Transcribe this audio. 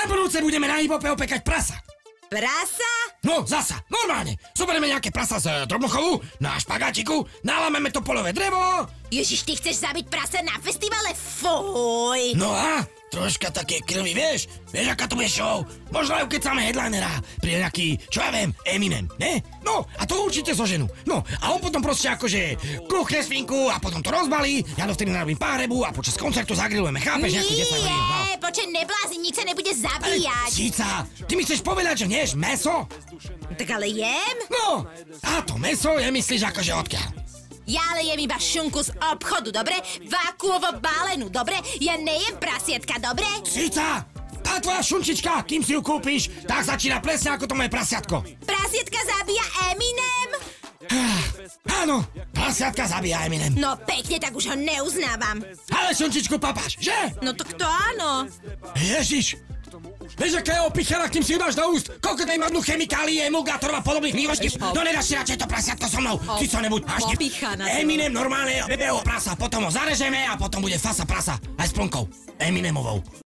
Na budúce budeme na hipope opekať prasa. Prasa? No, zasa, normálne. Zoberieme nejaké prasa z drobnochovu, na špagátiku, nalámeme to polové drevo. Ježiš, ty chceš zabiť prasa na festivale? Fuj! No a? Troška také krvi, vieš? Vieš, aká to bude show? Možno aj ukecáme headlinera. Príde nejaký, čo ja viem, Eminem, ne? No, a to určite zoženú. No, a on potom proste akože kuchne svinku a potom to rozbalí, ja dovtedy narobím párebu a počas koncertu zagrillujeme, chápeš? Nie, počkaj, neblázni, nič sa nebude zabíjať. Cica, ty mi chceš povedať, že neješ mäso? Tak ale jem? No, a to mäso je myslíš akože odkiaľ? Ja ale jem iba šunku z obchodu, dobre? Vákuovo balenú, dobre? Ja nejem prasietka, dobre? Cica, tá tvoja šunčička, kým si ju kúpiš, tak začína presne ako to moje prasiatko. Prasietka zabíja Eminem? Áno, prasiatka zabíja Eminem. No pekne, tak už ho neuznávam. Ale šunčičku papáš, že? No tak to áno. Ježiš, vieš, aká je opichaná, kým si ju dáš do úst? Koľko tej madnú chemikálie, emulgátorov a podobných výložtív? No nedáš si radšej to prasiatko so mnou. Ty co nebuď hašti. Eminem normálne bebeho prasa, potom ho zarežeme a potom bude fasa prasa. Aj s plnkou. Eminemovou.